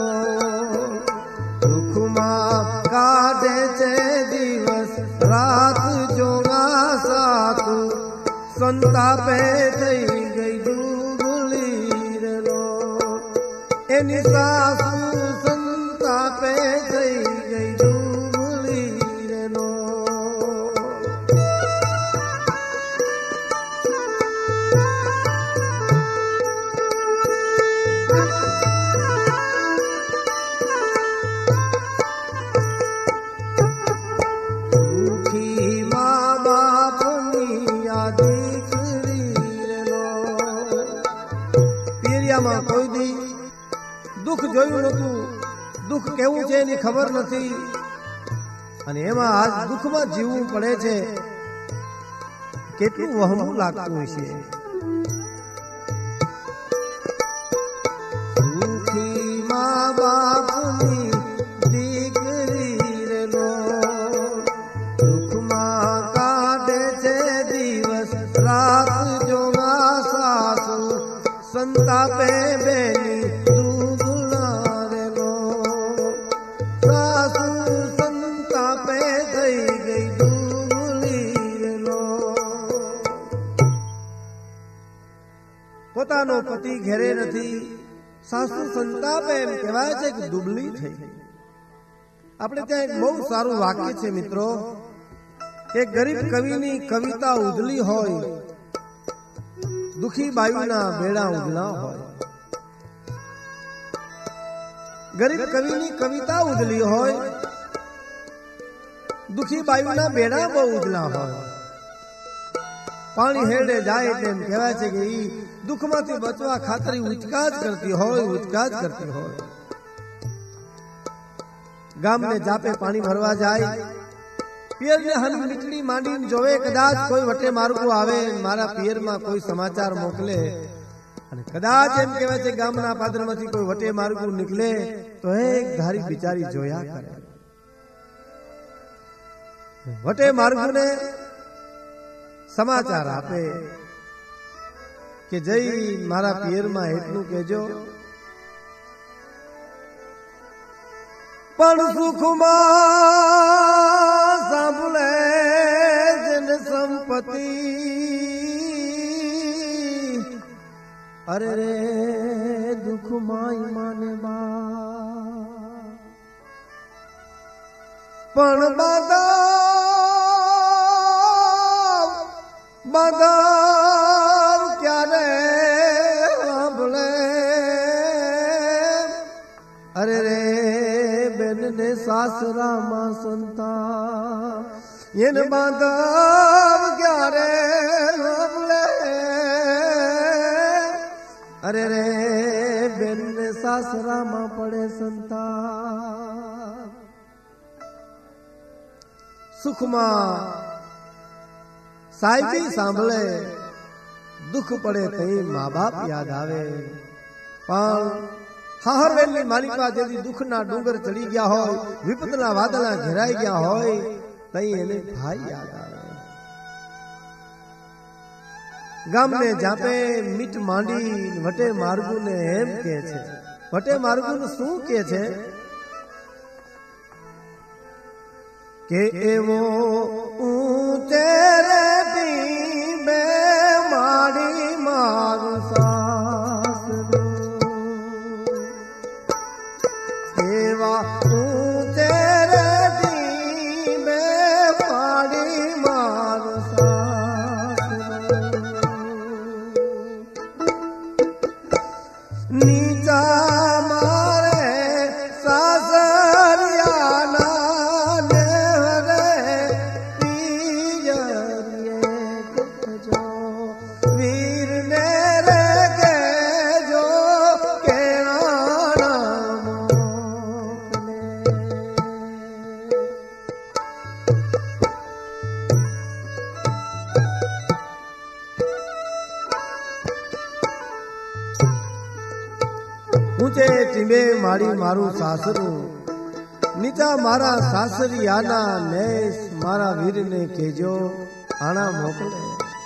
દુઃખમાં કાઢે છે દિવસ રાત જોગા સાતું, સંતાપે થઈ ગઈ ડૂબલી રે લો. એની સાસુ સંતાપે થઈ ગઈ ડૂબલી રે લો. દુઃખ જોયું નતું, દુઃખ કેવું છે એની ખબર નથી, અને એમાં આજ દુઃખમાં જીવવું પડે છે. કેટલું વહમું લાગતું હશે. સુખી મા બાપની દીકરી રેલો દુઃખમાં કાઢે છે દિવસ રાત, જોના સાસુ સંતાપે બેની દુગલા રેલો, સાસુ સંતાપે થઈ ગઈ દુગલી રેલો. પોતાનો પતિ ઘેરે નથી, સાસુ સંતાપે, એમ કહેવાય છે કે દુબળી થઈ. આપણે ત્યાં એક બહુ સારું વાક્ય છે મિત્રો, કે ગરીબ કવિની કવિતા ઉજળી હોય, દુખી બાયુના બેડા ઉજળા હોય. ગરીબ કવિની કવિતા ઉજળી હોય, દુખી બાયુના બેડા બહુ ઉજળા હોય. પાણી હેડે જાય તેમ કહેવાય છે કે ઈ દુઃખમાંથી બચવા ખાતર ઉચકા જ કરતી હોય, ઉચકા જ કરતી હોય. ગામને જાપે પાણી ભરવા જાય, પિયરને હન મીઠડી માંડીને જોવે, કદાચ કોઈ વટે માર્ગું આવે, મારા પિયરમાં કોઈ સમાચાર મોકલે, અને કદાચ એમ કહેવાય છે ગામના પાદરમાંથી કોઈ વટે માર્ગું નીકળે તો એક ધારી બિચારી જોયા કરે. વટે માર્ગુને સમાચાર આપે કે જઈ મારા પિયરમાં એટલું કહેજો, પણ સુખમાં સાંભળે જેને સંપત્તિ, અરે રે દુઃખમાં માને બા, પણ બાદા બાદા ક્યારે સાંભળે, અરે રે બેન ને સાસરામાં સંતા, એને બાંધવ ક્યારે સાંભળે, અરે રે બેન ને સાસરામાં પડે સંતા. સુખમાં સાહેબી સાંભળે, દુઃખ પડે તઈ મા બાપ યાદ આવે, પણ હાહરવેલની માલિકા જેથી દુઃખના ડુંગર ચડી ગયા હોય, વિપતના વાદળા ઘેરાઈ ગયા હોય, તઈ એને ભાઈ યાદ આવે. ગામને જાપે મીટ માંડી વટે માર્ગુને એમ કે છે, વટે માર્ગુને શું કે છે કે એવો ઊંચે રે ટીમે માડી મારું સાસરું, એવા ઊંચે રે ટીમે માડી મારું સાસરું, નીચા મારે સાસરિયાના ઊંચે ટીંબે મારી મારું સાસરું, નીચા મારા સાસરિયાના નેસ, મારા વીરને કહેજો આણા મોકલે.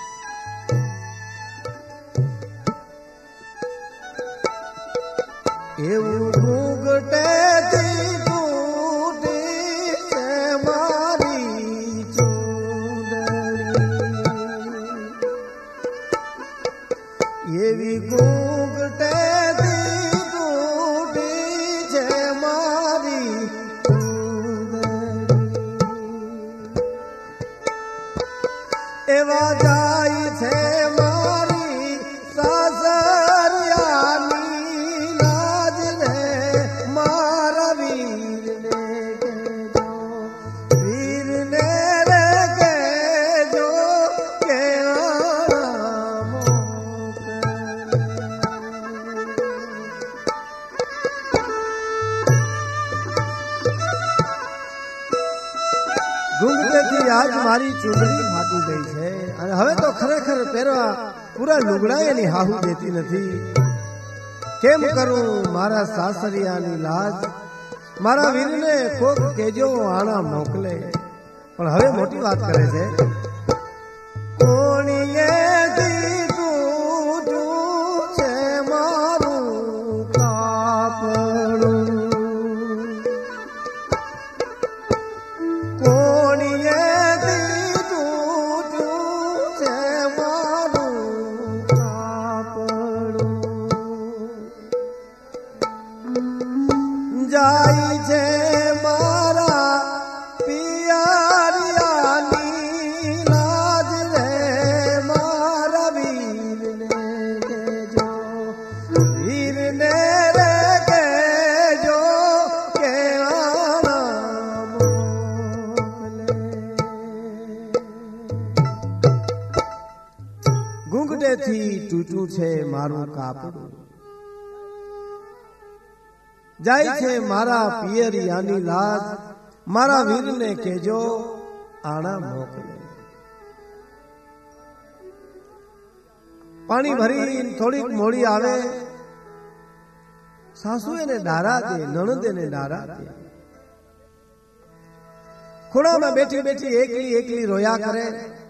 એવું ઘૂંઘટેથી તૂટી છે મારી ચૂંદડી, એવી ઘૂંઘટેથી તૂટી છે મારી ચૂંદડી, એવા જાય છે મારી સાસરિયાની ઘૂંઘટેથી આજ મારી ચૂંદડી ફાટી ગઈ છે અને હવે તો ખરેખર પહેરવા પૂરા લુગડા એની હાહુ દેતી નથી. કેમ કરું મારા સાસરિયાની લાજ, મારા વીરને કોક કેજો આણા મોકલે. પણ હવે મોટી વાત કરે છે, કોણીએ દીધું છે મારું કાપડું, કોણીએ દીધું છે મારું કાપડું, જાય છે મારા પિયરિયાની લાજ રે, મારા વીરને કેજો, વીરને રે કેજો કે આણા મોકલે. ઘૂંઘટેથી તૂટ્યું છે મારું કાપડું, જાય છે મારા પિયરિયાની લાજ, મારા વીરને કેજો આણા મોકલે. પાણી ભરી થોડીક મોડી આવે, સાસુ એને ડારા દે, નણંદ એને ડારા દે. ખૂણામાં બેઠી બેઠી એકલી એકલી રોયા કરે.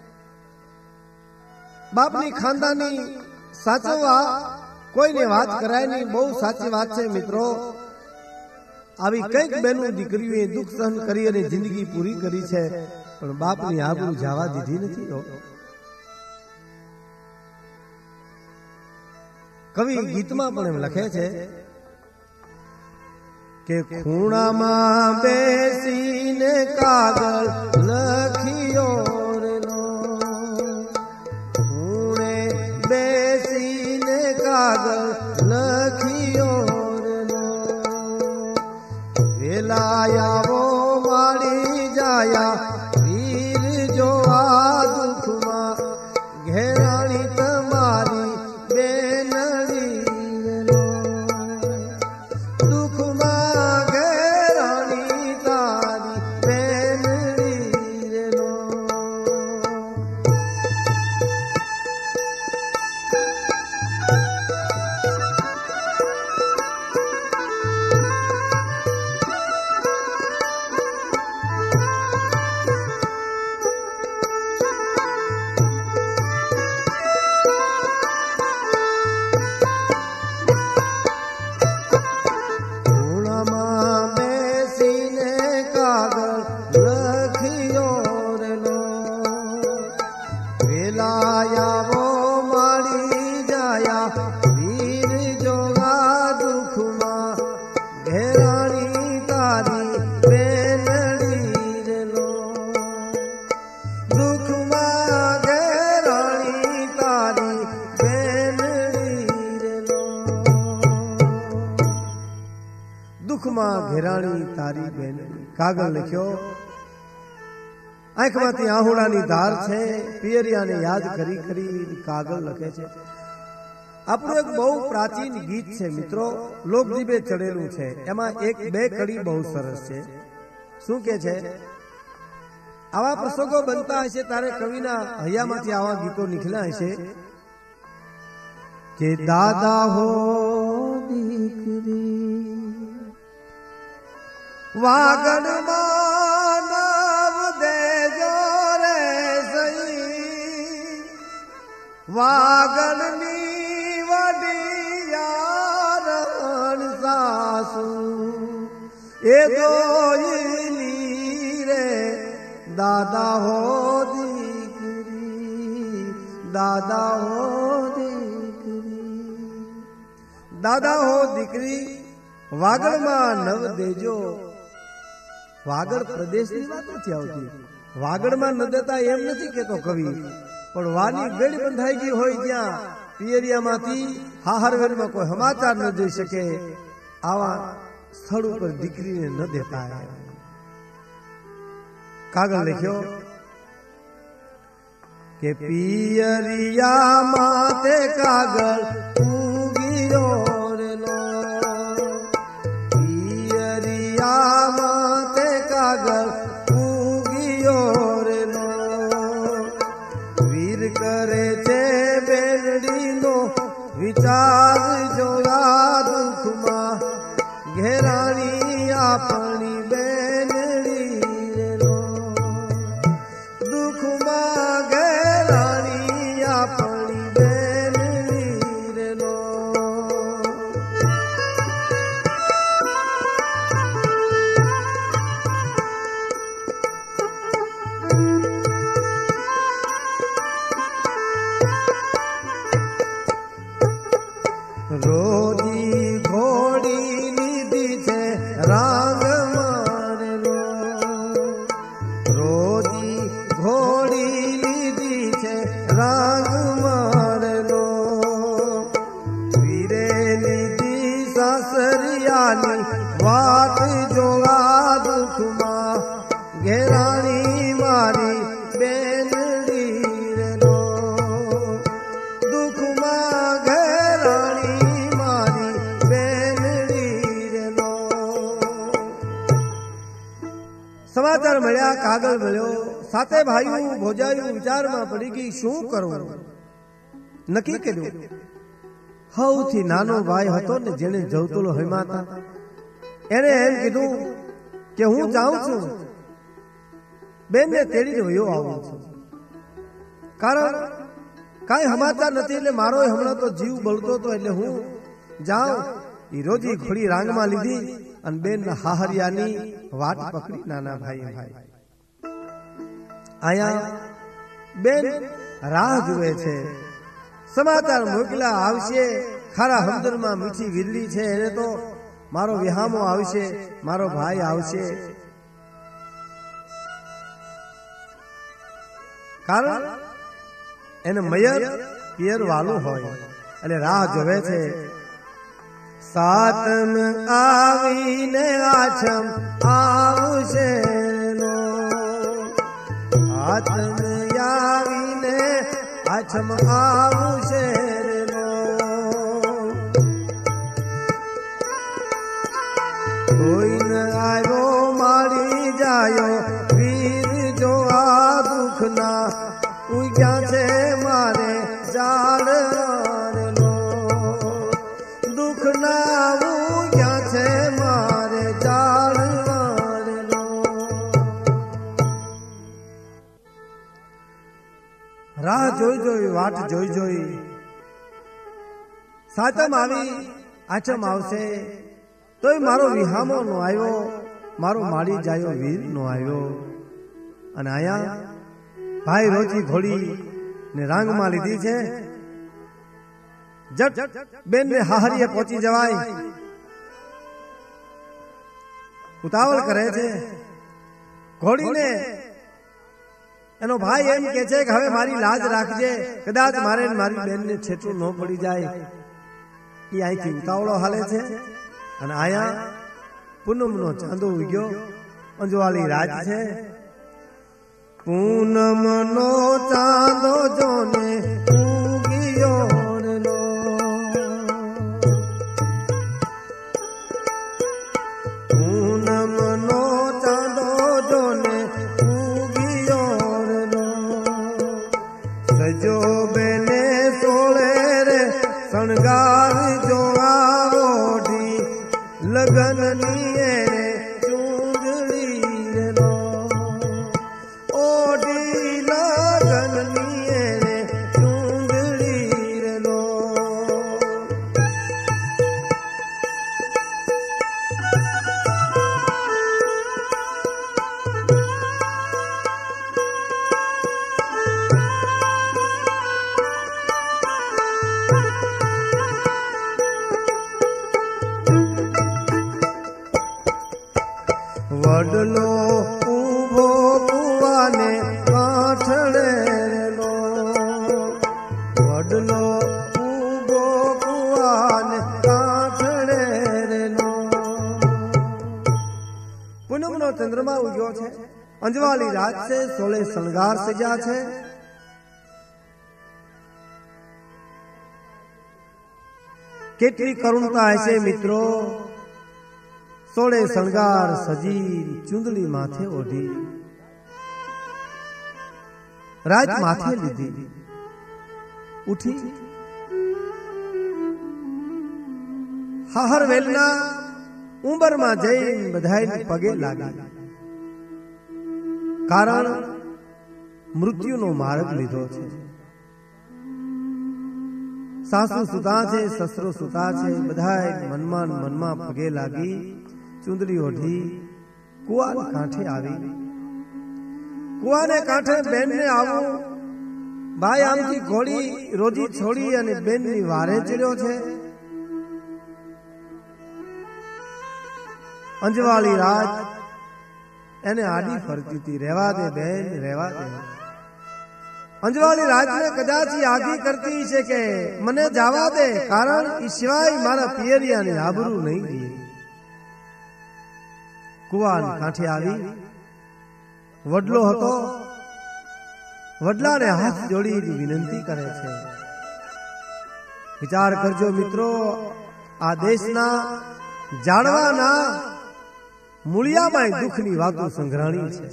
બાપની ખાનદાની સાચવવા કોઈને વાત કરાય નહીં. બહુ સાચી વાત છે મિત્રો. આવી કઈક બેનું દીકરીઓએ દુઃખ સહન કરી અને જિંદગી પૂરી કરી છે, પણ બાપની આબરૂ જવા દીધી નથી. કવિ ગીતમાં પણ એમ લખે છે કે ખૂણામાં બેસીને કાગળ લખ્યો રેલો, ખૂણે બેસીને કાગળ લખ્યો રેલો, વેલાયાવો માડી જાયા વીર જો આ દુઃખમાં, ઘેરાણી તમારી બેનડી રેલો, દુઃખમાં ઘેરાણી તારી બેનડી રેલો. વેલાયાવો માડી જાયા વીર જોગા દુઃખમાં, ઘેરાણી તારી બેનડી રેલો, દુઃખમાં ઘેરાણી તારી બેનડી રેલો, દુઃખમાં ઘેરાણી તારી બેનડી. કાગળ લખ્યો, આંખમાંથી આહુડાની ધાર છે, પિયરિયાને યાદ કરી કરી કાગળ લખે છે. આપણું એક બહુ પ્રાચીન ગીત છે મિત્રો, લોકજીભે ચડેલું છે. એમાં એક બે કડી બહુ સરસ છે. શું કે છે, આવા પ્રસંગો બનતા હશે ત્યારે કવિના હૈયામાંથી આવા ગીતો નીકળ્યા હશે કે દાદા હો દીકરી વાગડમાં નવ દેજો રે સઈ, વાગડની વડિયારણ સાસુ એ દોયલી રે, દાદા હો દીકરી, દાદા હો દીકરી, દાદા હો દીકરી વાગડમાં નવ દેજો. વાગડ પ્રદેશની વાત નથી આવતી, વાગડમાં ન દેતા એમ નથી કેતો કવિ, પણ વાની ગેડ બંધાઈ ગઈ હોય જ્યાં પિયરિયામાંથી હાહરવેરમાં કોઈ સમાચાર ન જોઈ શકે, આવા સ્થળ ઉપર દીકરીને ન દેતા. કાગળ લખ્યો કે પિયરિયા માથે કાગળ ઉગીયો રેલો, પિયરિયા માથે કાગળ ઉગીયો સમાચાર મળ્યા, કાગળ મળ્યો, સાતે ભાઈઓ ભોજાયું વિચારમાં પડી ગઈ શું કરવું. નક્કી કર્યું, સૌથી નાનો ભાઈ હતો ને જેને જવતુલો હમાતા, એને એમ કીધું કે હું જાઉં છું, બેનને તેડીને વયો આવું છું, કારણ કાંઈ સમાચાર નથી એટલે મારો હમણાં તો જીવ બળતો હતો એટલે હું જાઉં. એ રોજી ઘોડી રાંગમાં લીધી અને બેન હાહરિયાની વાટ પકડી નાના ભાઈ ભાઈ આયા બેન રાહ જુએ છે, સમાચાર મોકલા આવશે, ખારા હમદરમાં મીઠી વીરડી છે, એને તો મારો વિહામો આવશે, મારો ભાઈ આવશે. કારણ એને મયર પિયર વાલું હોય એટલે રાહ જોવે છે. સાતમ આવીને આછમ આવશે નો, સાતમ આવીને આછમ આવશે નો, કોઈને આવ્યો મારી જાયો વીર જો આ દુઃખના ઉગ્યા છે મારે જાળ નો, દુઃખના ઉગ્યા છે મારે જાળ નો. રાહ જોઈ જોઈ વાટ જોઈ જોઈ સાતમ આવી આચમ આવશે તોય મારો વિહામો નો આવ્યો, મારો માળી જાયો વીર નો આવ્યો. અને આયા ભાઈ રોજી ઘોડી ને રાંગમાં લીધી છે, જટ બેન ને હાહરીએ પહોંચી જવાય, ઉતાવળ કરે છે. ઘોડીને એનો ભાઈ એમ કે છે કે હવે મારી લાજ રાખજે, કદાચ મારે મારી બેનને છેટું ન પડી જાય. એ અહીંથી ઉતાવળો હાલે છે. અને આયા પૂનમનો ચાંદો ઉગ્યો, અંજવાળી રાત છે. પૂનમનો ચાંદો જોને ઉગ્યો નો, પૂનમનો ચાંદો જોને ઉગ્યો નો, સજો બેને સોળે રે શણગાર જો આવોડી, લગનની એને ચૂંદડી નો, ઓડી લગનની એને ચૂંદડી નો. વડલો ઉભો કુવાને કાંઠળે નો, વડલો ઉભો કુવાને કાંઠળે નો. પૂનમનો ચંદ્રમા ઉગ્યો છે, અંજવાળી રાત છે, સોળે શણગાર સજ્યા છે. કેટલી કરુણતા હશે મિત્રો, સોળે શણગાર સજી ચુંદડી માથે ઓઢી, રાત માથે લીધી, ઉઠી હાહર વેલના ઉંબરમાં જઈ બધાય પગે લાગી. કારણ મૃત્યુનો માર્ગ લીધો છે. સાસુ સુતા છે, સસરો સુતા છે, બધાય મનમાં મનમાં પગે લાગી, ચુંદડી ઓઢી કુવાને કાંઠે આવી. કુવાને કાંઠે બેનને આવું, ભાઈ આમથી ઘોડી રોજી છોડી અને બેનની વારે ચડ્યો છે. અંજવાળી રાત એને આડી ફરતી હતી, રહેવા દે બેન, રહેવા દે. અંજવાળી રાતને કદાચ આગી કરતી છે કે મને જવા દે, કારણ એ સિવાય મારા પિયરિયાની આબરૂ નહીં દે. કુવાન કાંઠે આવી, વડલો હતો, વડલાને હાથ જોડી વિનંતી કરે છે. વિચાર કરજો મિત્રો, આ દેશના જાણવાના મૂળિયામાં દુઃખની વાતો સંઘરાણી છે.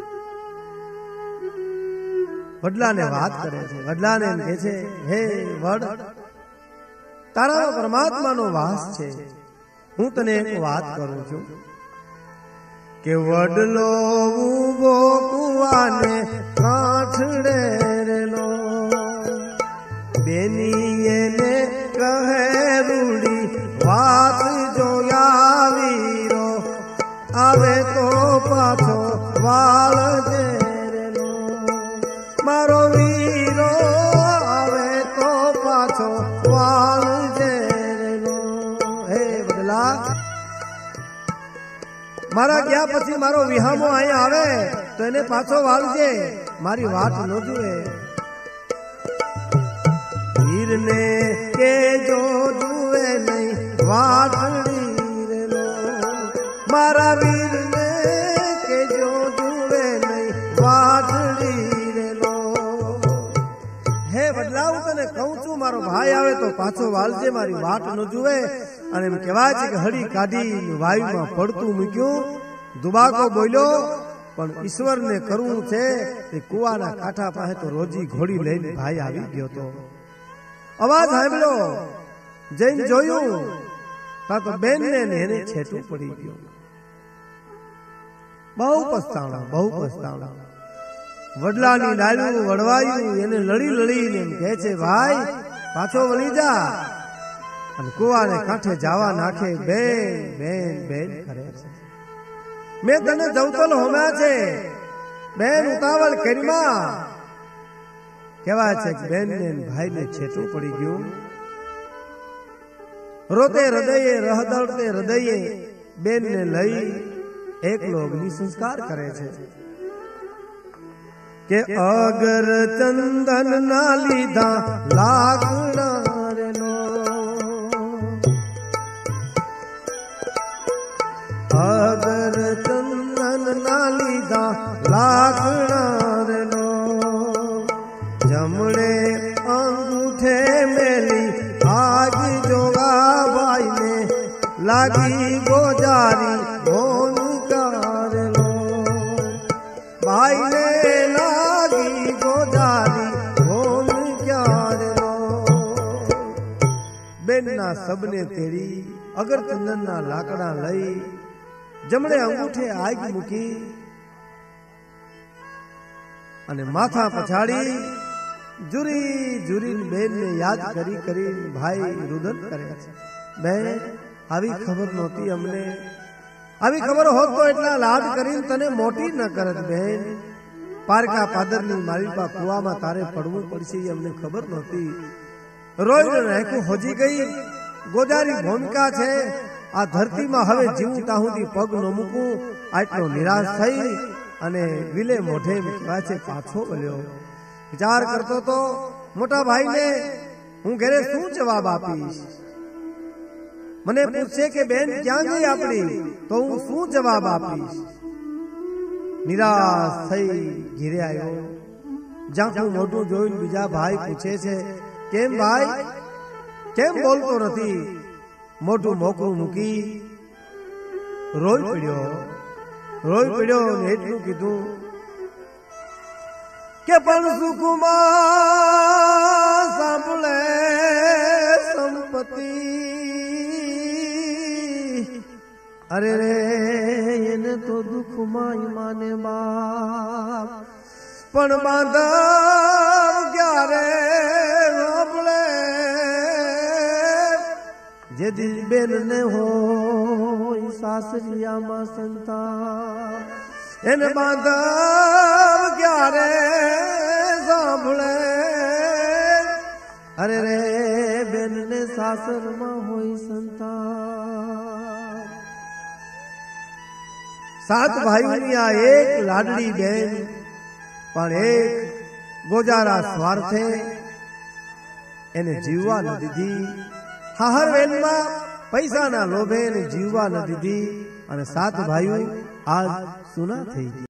વડલાને વાત કરે છે. વડલાને એમ કહે છે, હે વડ, તારા પરમાત્માનો વાસ છે. હું તને એક વાત કરું છું કે વડલો ઉભો કુવાને કાંઠડે રેલો, બેની એને કહે રૂડી વાત જોયા વીરો, આવે તો પાછો વાળ જેરેલો. મારો વીરો આવે તો પાછો વાળ જેરેલો. હે વડલા, મારા ગયા પછી મારો વિહામો અહીંયા આવે તો એને પાછો વાળજે, મારી વાત ન જુએ. વીરને કે જો જુએ નહીં વાટડી રેલો, મારા વીરને કે જો જુએ નહીં વાટડી રેલો. હે વડલા, હું તને કહું છું, મારો ભાઈ આવે તો પાછો વાળજે, મારી વાટ ન જુએ. અને એમ કહેવાય છે કે હળી કાઢી વાયુમાં પડતું મૂક્યું, દુબાકો બોલ્યો, પણ ઈશ્વરને કરવું છે તે કુવાના કાંઠા પાસે તો રોજી ઘોડી લઈને ભાઈ આવી ગયો તો. અવાજ સાંભળ્યો, જઈને જોયું તા તો બેન ને એને છેટું પડી ગયું. બહુ પસ્તાણા, બહુ પસ્તાણા. વડલાની ડાળું વડવાયું, એને લડી લડીને એમ કહે છે, ભાઈ પાછો વળી જા. અને કુવાને કાંઠે જવા નાખે. બેન બેન બેન કરે છે, મેં તને જવતલ હોમ્યા છે, બેન ઉતાવળ કરીમાં. કહેવાય છે કે બેન ને ભાઈ ને છેટું પડી ગયું. રોતે હૃદયે રહદળતે હૃદયે બેન ને લઈ એકલો અગ્નિ સંસ્કાર કરે છે કે અગર ચંદન ના લીધા લાકડા રેલો, અગર ચંદન ના લીધા લાકડા રેલો, જમણે અંગૂઠે મેલી આગ જોગા ભાઈ ને લાગી ગોજારી ભોન કારેલો, ભાઈ ને લાગી ગોજારી ભોન ક્યારેલો. બેનના સબને તેડી અગર ચંદનના લાકડા લઈ જમણે અંગૂઠે આગ મૂકી અને માથા પછાડી જુરી જુરી બેન ને યાદ કરી કરી ભાઈ રુદન કરે છે. બેન, આવી ખબર નહોતી અમને, આવી ખબર હોત તો એટલા લાડ કરીને તને મોટી ન કરત. બેન, પારકા પાદરની માલિપા કુવામાં તારે પડવું પડશે એ અમને ખબર નહોતી. રોઈ નાખ્યું હોજી ગઈ, ગોજારી ભૂમિકા છે. આ ધરતીમાં હવે જીવું તાહુથી પગ ન મૂકું, આટલો નિરાશ થઈ અને વિલે મોઢે કહેવાય છે પાછો વળ્યો. વિચાર કરતો તો મોટા ભાઈને હું ઘરે શું જવાબ આપીશ. મને પૂછશે કે બેન ક્યાં ગઈ આપણી, તો હું શું જવાબ આપીશ. નિરાશ થઈ ઘેરે આવ્યો. જ્યાં મોઢું જોઈને બીજા ભાઈ પૂછે છે, કેમ ભાઈ, કેમ બોલતો નથી? મોઢું મોકળું મૂકી રોઈ પડ્યો. રોઈ પડ્યો ને એટલું કીધું કે પણ સુખમાં સાંભળે સંપત્તિ, અરે રે એને તો દુઃખમાં માને બાપ, પણ બાંધવ ક્યારે સાંભળે. જે દિલ બેન ને હોય સાસરિયામાં સંતા, એને બાંધવ ક્યારે સાંભળે. અરે રે બેન ને સાસરમાં હોય સંતા. સાત ભાઈઓની આ એક લાડલી બેન, પણ એક ગોજારા સ્વાર્થે એને જીવવા ન દીધી. હાહર વેનમાં પૈસાના લોભે એને જીવવા ન દીધી અને સાત ભાઈઓ આજ સુના થઈ ગયા.